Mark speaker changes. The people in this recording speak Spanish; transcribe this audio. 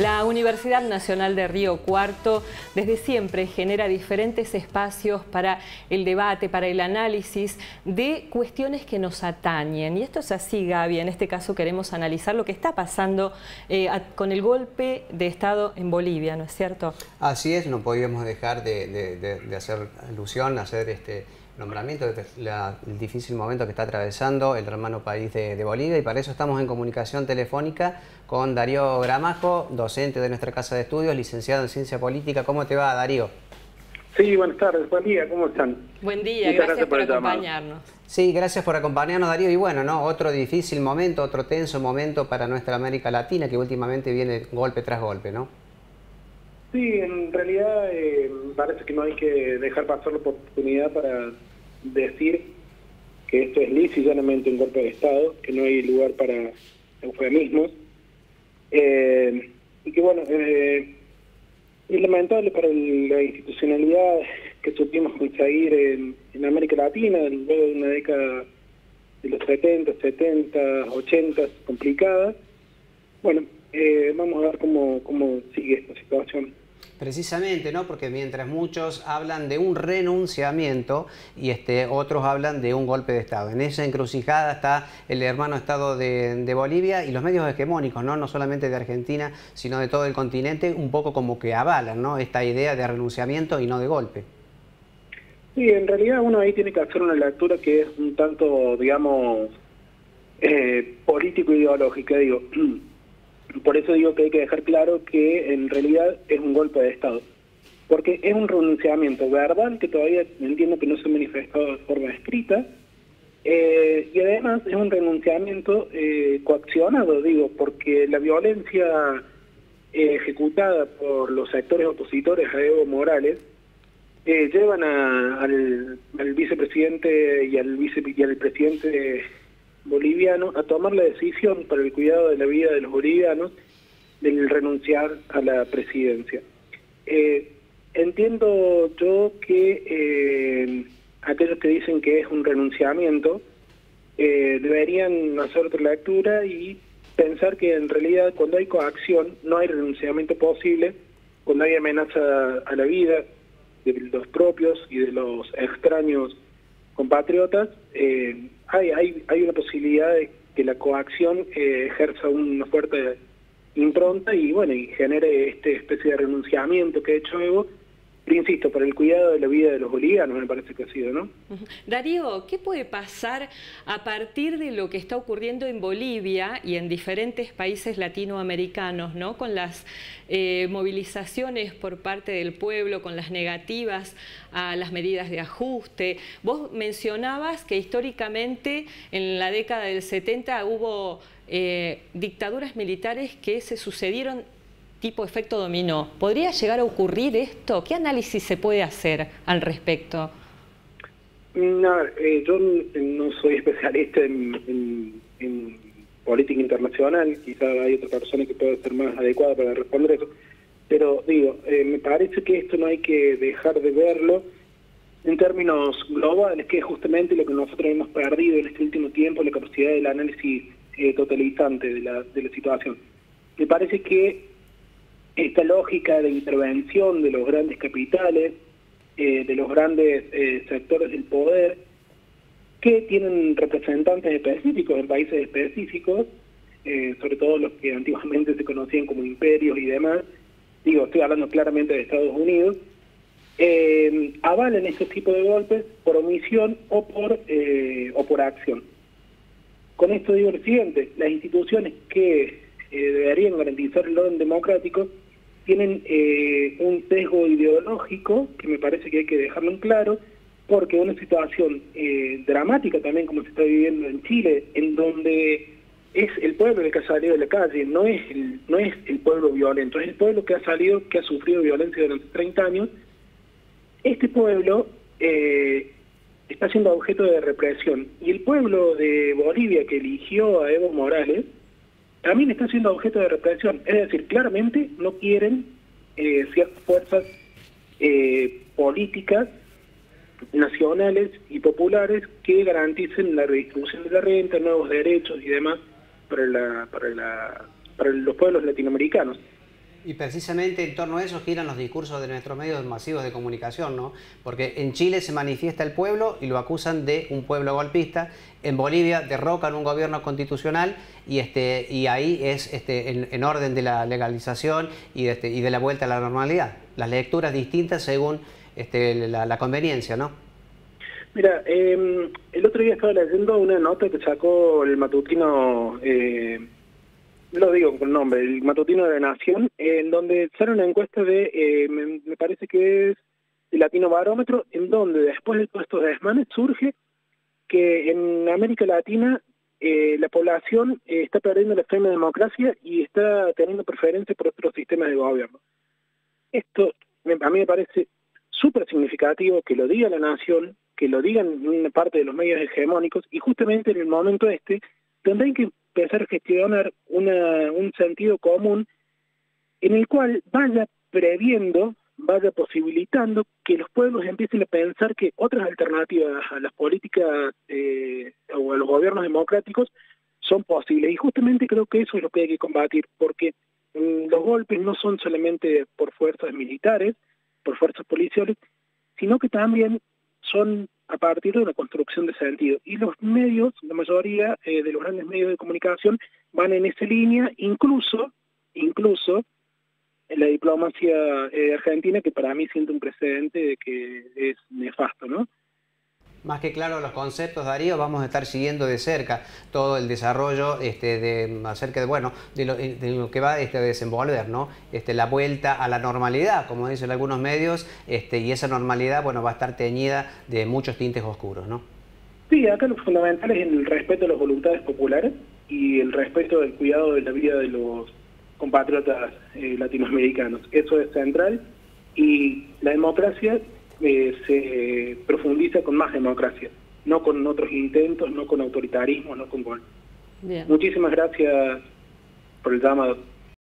Speaker 1: La Universidad Nacional de Río Cuarto desde siempre genera diferentes espacios para el debate, para el análisis de cuestiones que nos atañen. Y esto es así, Gaby. En este caso queremos analizar lo que está pasando con el golpe de Estado en Bolivia, ¿no es cierto?
Speaker 2: Así es, no podíamos dejar de hacer alusión, hacer nombramiento del difícil momento que está atravesando el hermano país de Bolivia, y para eso estamos en comunicación telefónica con Darío Gramajo, docente de nuestra casa de estudios, licenciado en Ciencia Política. ¿Cómo te va, Darío?
Speaker 3: Sí, buenas tardes, buen día, ¿cómo están?
Speaker 1: Buen día, gracias por acompañarnos.
Speaker 2: Sí, gracias por acompañarnos, Darío. Y bueno, ¿no? Otro difícil momento, otro tenso momento para nuestra América Latina, que últimamente viene golpe tras golpe, ¿no?
Speaker 3: Sí, en realidad parece que no hay que dejar pasar la oportunidad para decir que esto es lisa y llanamente un golpe de Estado, que no hay lugar para eufemismos, y que bueno, es lamentable para la institucionalidad que supimos conseguir en América Latina luego de una década de los 70, 80 complicada. Bueno, vamos a ver cómo sigue esta situación.
Speaker 2: Precisamente, ¿no? Porque mientras muchos hablan de un renunciamiento y otros hablan de un golpe de Estado. En esa encrucijada está el hermano Estado de Bolivia y los medios hegemónicos, ¿no? No solamente de Argentina, sino de todo el continente, un poco como que avalan, ¿no? Esta idea de renunciamiento y no de golpe.
Speaker 3: Sí, en realidad uno ahí tiene que hacer una lectura que es un tanto, digamos, político-ideológica, digo. Por eso digo que hay que dejar claro que en realidad es un golpe de Estado, porque es un renunciamiento verbal que todavía entiendo que no se ha manifestado de forma escrita, y además es un renunciamiento coaccionado, digo, porque la violencia ejecutada por los sectores opositores a Evo Morales llevan al vicepresidente y al presidente boliviano a tomar la decisión para el cuidado de la vida de los bolivianos del renunciar a la presidencia. Entiendo yo que aquellos que dicen que es un renunciamiento deberían hacer otra lectura y pensar que en realidad cuando hay coacción no hay renunciamiento posible, cuando hay amenaza a la vida de los propios y de los extraños compatriotas, hay una posibilidad de que la coacción ejerza una fuerte impronta y bueno, y genere esta especie de renunciamiento que ha hecho Evo, pero insisto, para el cuidado de la vida de los bolivianos, me parece que ha sido, ¿no?
Speaker 1: Darío, ¿qué puede pasar a partir de lo que está ocurriendo en Bolivia y en diferentes países latinoamericanos, ¿no? Con las movilizaciones por parte del pueblo, con las negativas a las medidas de ajuste? Vos mencionabas que históricamente en la década del 70 hubo dictaduras militares que se sucedieron tipo efecto dominó. ¿Podría llegar a ocurrir esto? ¿Qué análisis se puede hacer al respecto?
Speaker 3: No, yo no soy especialista en política internacional, quizá hay otra persona que pueda ser más adecuada para responder eso, pero digo, me parece que esto no hay que dejar de verlo en términos globales, que es justamente lo que nosotros hemos perdido en este último tiempo, la capacidad del análisis totalizante de la situación. Me parece que esta lógica de intervención de los grandes capitales, de los grandes sectores del poder, que tienen representantes específicos en países específicos, sobre todo los que antiguamente se conocían como imperios y demás, digo, estoy hablando claramente de Estados Unidos, avalan estos tipos de golpes por omisión o por acción. Con esto digo lo siguiente: las instituciones que deberían garantizar el orden democrático tienen un sesgo ideológico que me parece que hay que dejarlo en claro, porque una situación dramática también como se está viviendo en Chile, en donde es el pueblo el que ha salido de la calle, no es el pueblo violento, es el pueblo que ha sufrido violencia durante 30 años. Este pueblo está siendo objeto de represión, y el pueblo de Bolivia que eligió a Evo Morales también está siendo objeto de represión. Es decir, claramente no quieren ciertas fuerzas políticas nacionales y populares que garanticen la redistribución de la renta, nuevos derechos y demás para los pueblos latinoamericanos.
Speaker 2: Y precisamente en torno a eso giran los discursos de nuestros medios masivos de comunicación, ¿no? Porque en Chile se manifiesta el pueblo y lo acusan de un pueblo golpista. En Bolivia derrocan un gobierno constitucional y ahí es en orden de la legalización y de la vuelta a la normalidad. Las lecturas distintas según la conveniencia, ¿no?
Speaker 3: Mira, el otro día estaba leyendo una nota que sacó el matutino, lo digo con nombre, el matutino de la Nación, en donde sale una encuesta de, me parece que es el Latino Barómetro, en donde después de todos estos desmanes surge que en América Latina la población está perdiendo la fe en la democracia y está teniendo preferencia por otros sistemas de gobierno. Esto a mí me parece súper significativo que lo diga la Nación, que lo digan una parte de los medios hegemónicos, y justamente en el momento donde hay que empezar a gestionar un sentido común en el cual vaya previendo, vaya posibilitando que los pueblos empiecen a pensar que otras alternativas a las políticas o a los gobiernos democráticos son posibles. Y justamente creo que eso es lo que hay que combatir, porque los golpes no son solamente por fuerzas militares, por fuerzas policiales, sino que también son a partir de una construcción de sentido. Y los medios, la mayoría de los grandes medios de comunicación, van en esa línea, incluso en la diplomacia argentina, que para mí siente un precedente de que es nefasto, ¿no?
Speaker 2: Más que claro los conceptos, Darío, vamos a estar siguiendo de cerca todo el desarrollo acerca de lo que va a desenvolver, ¿no? La vuelta a la normalidad, como dicen algunos medios, y esa normalidad, bueno, va a estar teñida de muchos tintes oscuros, ¿no?
Speaker 3: Sí, acá lo fundamental es el respeto a las voluntades populares y el respeto del cuidado de la vida de los compatriotas latinoamericanos. Eso es central, y la democracia se profundiza con más democracia, no con otros intentos, no con autoritarismo, no con golpes. Muchísimas gracias por el llamado.